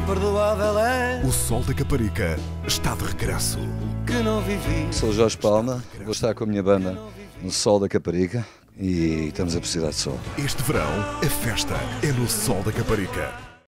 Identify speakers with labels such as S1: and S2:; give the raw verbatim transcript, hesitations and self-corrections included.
S1: imperdoável é
S2: O Sol da Caparica está de regresso.
S1: que não vivi.
S3: Sou Jorge Palma, vou estar com a minha banda no Sol da Caparica e estamos a precisar de sol.
S2: Este verão, a festa é no Sol da Caparica.